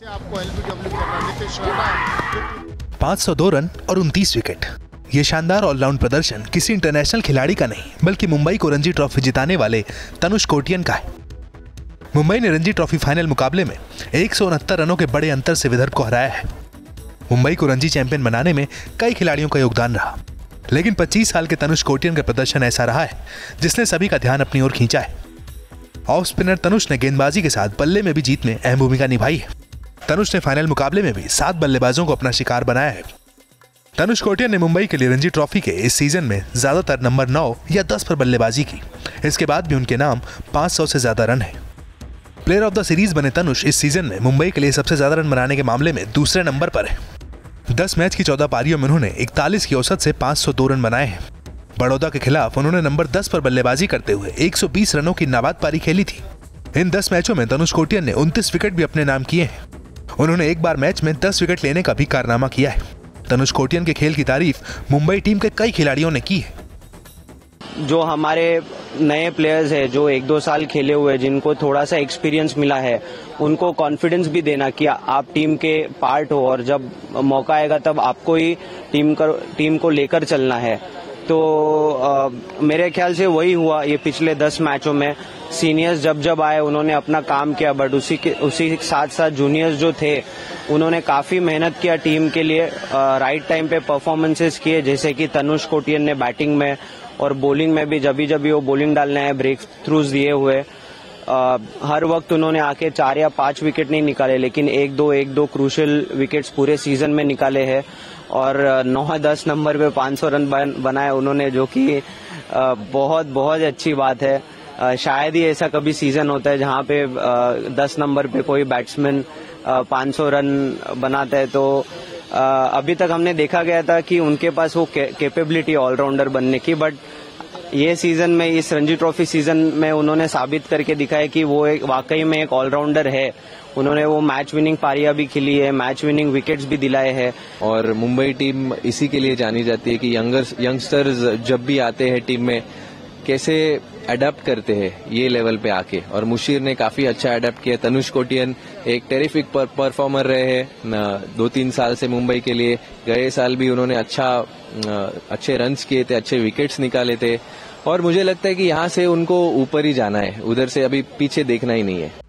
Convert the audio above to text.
आपको एलबीडब्ल्यू करना नीतीश राणा 502 रन और 29 विकेट। ये शानदार ऑलराउंड प्रदर्शन किसी इंटरनेशनल खिलाड़ी का नहीं बल्कि मुंबई को रणजी ट्रॉफी जिताने वाले तनुष कोटियन का है। मुंबई ने रणजी ट्रॉफी फाइनल मुकाबले में 169 रनों के बड़े अंतर से विदर्भ को हराया है। मुंबई को रणजी चैंपियन बनाने में कई खिलाड़ियों का योगदान रहा, लेकिन 25 साल के तनुष कोटियन का प्रदर्शन ऐसा रहा है जिसने सभी का ध्यान अपनी ओर खींचा है। ऑफ स्पिनर तनुष ने गेंदबाजी के साथ बल्ले में भी जीत में अहम भूमिका निभाई है। तनुष ने फाइनल मुकाबले में भी 7 बल्लेबाजों को अपना शिकार बनाया है। तनुष कोटियन ने मुंबई के लिए रणजी ट्रॉफी के इस सीजन में ज्यादातर नंबर 9 या 10 पर बल्लेबाजी की। इसके बाद भी उनके नाम 500 से ज्यादा रन है। प्लेयर ऑफ द सीरीज बने तनुष इस सीजन में मुंबई के लिए सबसे ज्यादा रन बनाने के मामले में दूसरे नंबर पर है। 10 मैच की 14 पारियों में उन्होंने 41 की औसत से 502 रन बनाए हैं। बड़ौदा के खिलाफ उन्होंने नंबर 10 पर बल्लेबाजी करते हुए 120 रनों की नाबाद पारी खेली थी। इन 10 मैचों में तनुष कोटियन ने 29 विकेट भी अपने नाम किए हैं। उन्होंने एक बार मैच में 10 विकेट लेने का भी कारनामा किया है। तनुष कोटियन के खेल की तारीफ मुंबई टीम के कई खिलाड़ियों ने की है। जो हमारे नए प्लेयर्स हैं जो 1-2 साल खेले हुए, जिनको थोड़ा सा एक्सपीरियंस मिला है, उनको कॉन्फिडेंस भी देना कि आप टीम के पार्ट हो और जब मौका आएगा तब आपको ही टीम को लेकर चलना है। तो मेरे ख्याल से वही हुआ ये पिछले 10 मैचों में। सीनियर्स जब आए उन्होंने अपना काम किया, बट उसी साथ साथ जूनियर्स जो थे उन्होंने काफी मेहनत किया टीम के लिए, राइट टाइम पे परफॉर्मेंसेस किए, जैसे कि तनुष कोटियन ने बैटिंग में और बॉलिंग में भी जब वो बॉलिंग डालने आए ब्रेक थ्रूज दिए हुए। हर वक्त उन्होंने आके 4 या 5 विकेट नहीं निकाले, लेकिन 1-2 क्रूशियल विकेट्स पूरे सीजन में निकाले हैं और 9-10 नंबर पे 500 रन बनाए उन्होंने, जो कि बहुत अच्छी बात है। शायद ही ऐसा कभी सीजन होता है जहां पे 10 नंबर पे कोई बैट्समैन 500 रन बनाता है। तो अभी तक हमने देखा गया था कि उनके पास वो कैपेबिलिटी ऑलराउंडर बनने की, बट ये सीजन में, इस रणजी ट्रॉफी सीजन में उन्होंने साबित करके दिखाया कि वो वाकई में एक ऑलराउंडर है। उन्होंने वो मैच विनिंग पारियां भी खेली है, मैच विनिंग विकेट्स भी दिलाए हैं। और मुंबई टीम इसी के लिए जानी जाती है कि यंगस्टर्स जब भी आते हैं टीम में कैसे अडेप्ट करते हैं ये लेवल पे आके, और मुशीर ने काफी अच्छा अडेप्ट किया। तनुष कोटियन एक टेरिफिक परफॉर्मर रहे हैं 2-3 साल से मुंबई के लिए। गए साल भी उन्होंने अच्छे रन्स किए थे, अच्छे विकेट्स निकाले थे, और मुझे लगता है कि यहाँ से उनको ऊपर ही जाना है, उधर से अभी पीछे देखना ही नहीं है।